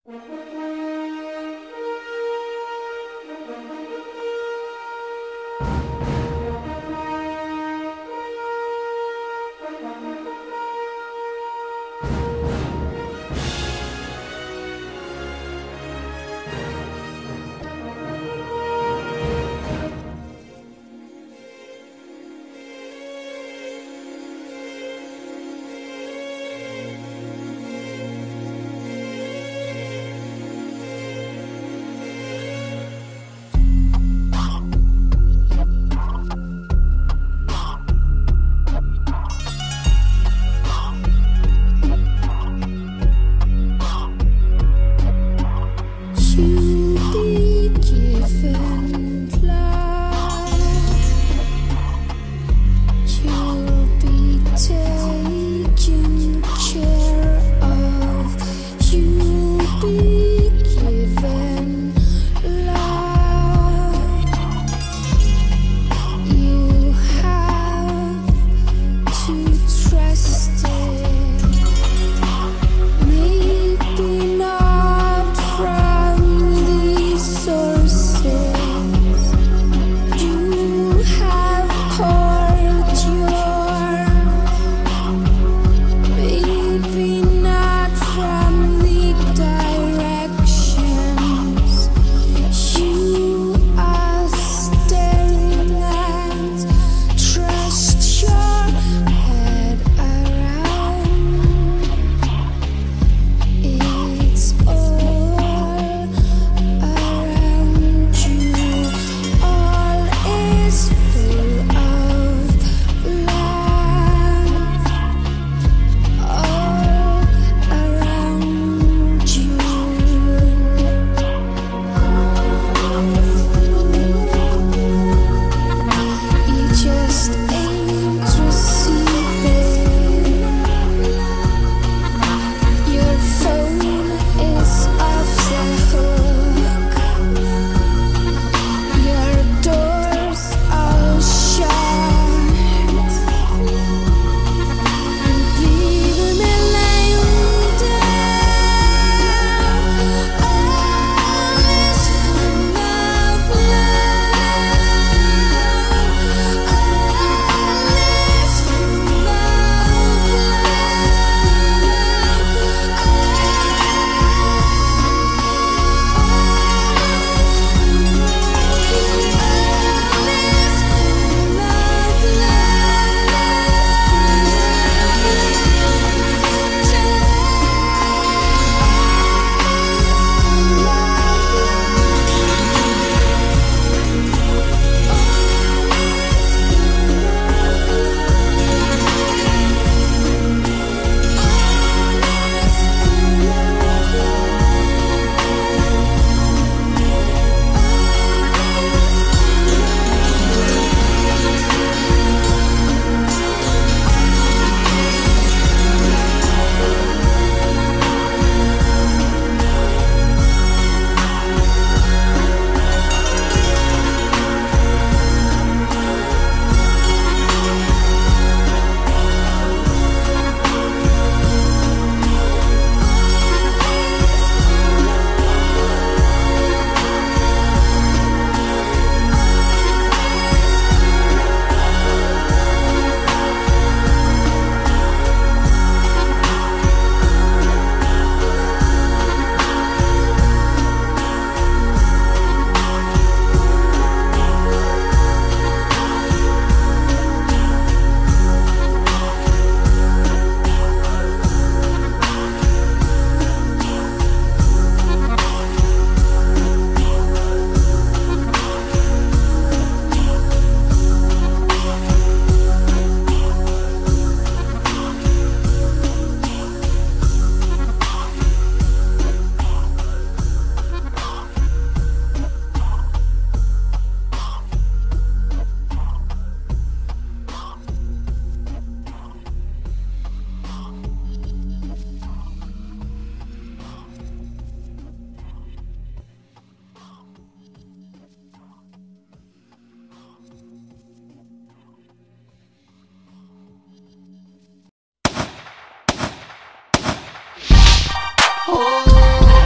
Oh,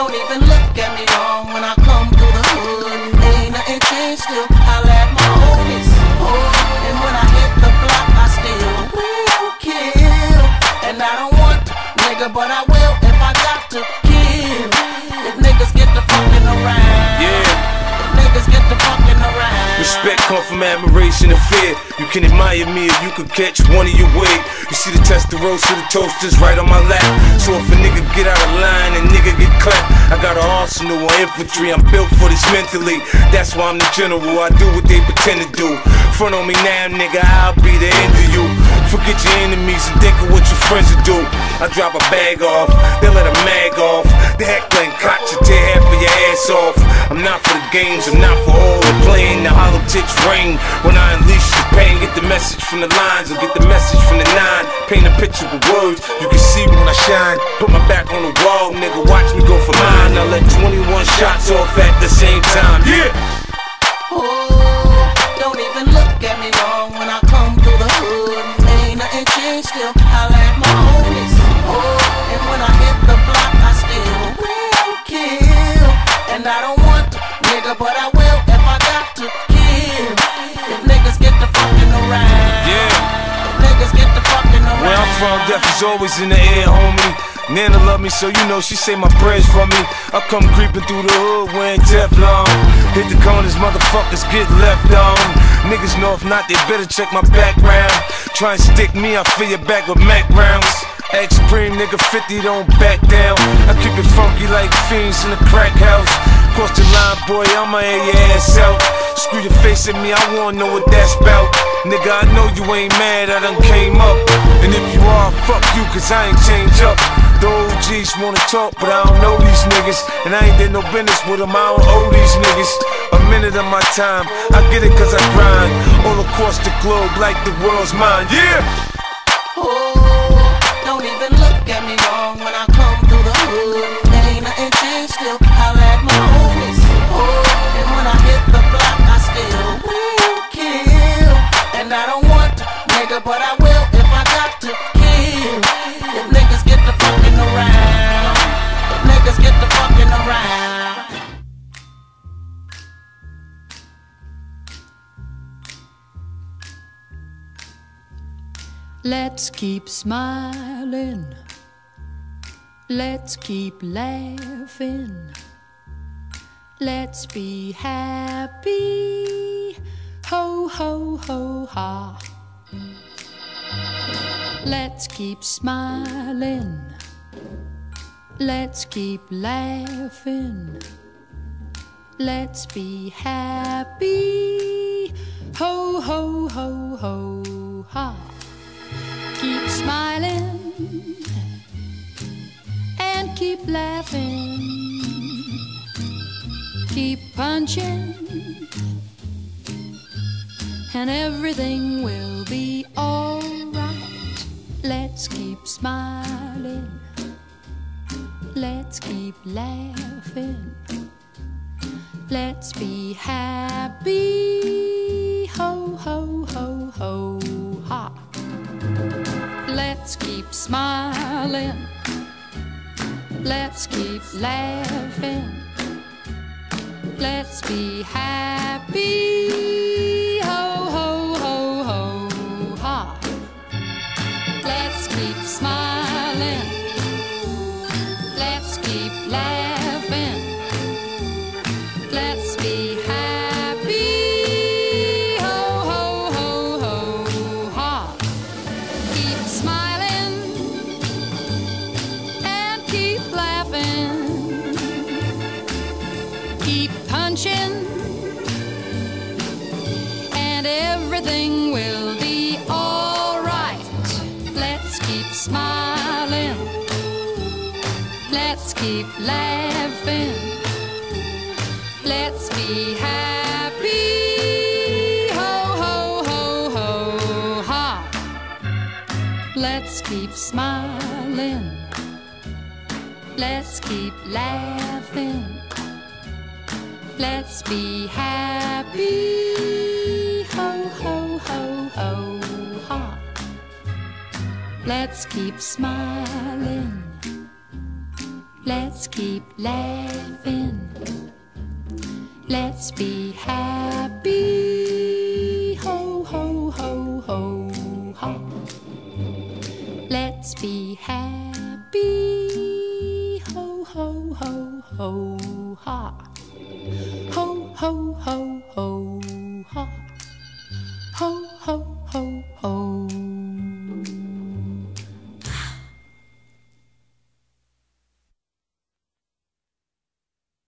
Don't even look at me wrong when I come through the hood. Ain't nothing changed, still holla at my homies. Oh, and when I hit the block, I still will kill. And I don't want to, nigga, but I will if I got to kill. If niggas get the fucking around, if niggas get the fucking around. Respect come from admiration and fear. You can admire me or you can catch one of your wig. You see the Testarossa, the toasters right on my lap. So if a nigga get out of line and nigga get clapped, I got an arsenal of infantry, I'm built for this mentally. That's why I'm the general, I do what they pretend to do. Front on me now, nigga, I'll be the end of you. Forget your enemies and think of what your friends will do. I drop a bag off, they let a mag off. The heckling cock you tear half of your ass off. I'm not for the games, I'm not for all the playing. The hollow tips ring when I unleash the pain. Get the message from the lines or get the message from the nine. Paint a picture with words, you can see when I shine. Put my back on the wall, nigga, watch me go for mine. I let 21 shots off at the same time, Oh, don't even look at me wrong when I come through the hood. Ain't nothing changed, still holla at my homies. Oh, and when I hit the block, I still will kill. And I don't want to, nigga, but I will if I got to kill. If niggas get the fucking around, if niggas get the fucking around. Where I'm from, death is always in the air, homie. Nana love me, so you know she say my prayers for me. I come creeping through the hood wearing Teflon. Hit the corners, motherfuckers get left on. Niggas know if not, they better check my background. Try and stick me, I fill your back with Mac rounds. X-Supreme, nigga 50, don't back down. I keep it funky like fiends in a crack house. Cross the line, boy, I'ma air your ass out. Screw your face at me, I wanna know what that's about. Nigga, I know you ain't mad, I done came up. And if you are, fuck you, cause I ain't changed up. The OGs wanna talk, but I don't know these niggas. And I ain't did no business with them, I don't owe these niggas a minute of my time. I get it cause I grind all across the globe like the world's mine, Oh, don't even look at me wrong when I come through the hood. Ain't nothing changed, still holla at my homies. Oh, and when I hit the block, I still will kill. And I don't want to, nigga, but I will if I got to kill. If niggas get the fucking around, if niggas get the fucking around. Let's keep smiling, let's keep laughing, let's be happy, ho ho ho ha. Let's keep smiling, let's keep laughing, let's be happy, ho ho ho ho ha. Keep smiling and keep laughing, keep punching, and everything will be alright. Let's keep smiling, let's keep laughing, let's be happy, ho ho ho ho ha. Let's keep smiling, let's keep laughing, let's be happy, ho ho ho ho ha. Let's keep smiling, let's keep laughing, let's be happy, ho ho ho ho ha. Keep smiling and keep laughing, keep punching, and everything will be alright. Let's keep smiling, let's keep laughing, let's be happy, ho ho ho ho ha. Let's keep smiling, let's keep laughing, let's be happy, ho ho ho ho ha. Let's keep smiling, Let's keep laughing. Let's be happy. Ho, ho, ho, ho, ha. Let's be happy. Ho, ho, ho, ho, ha. Ho, ho, ho, ho.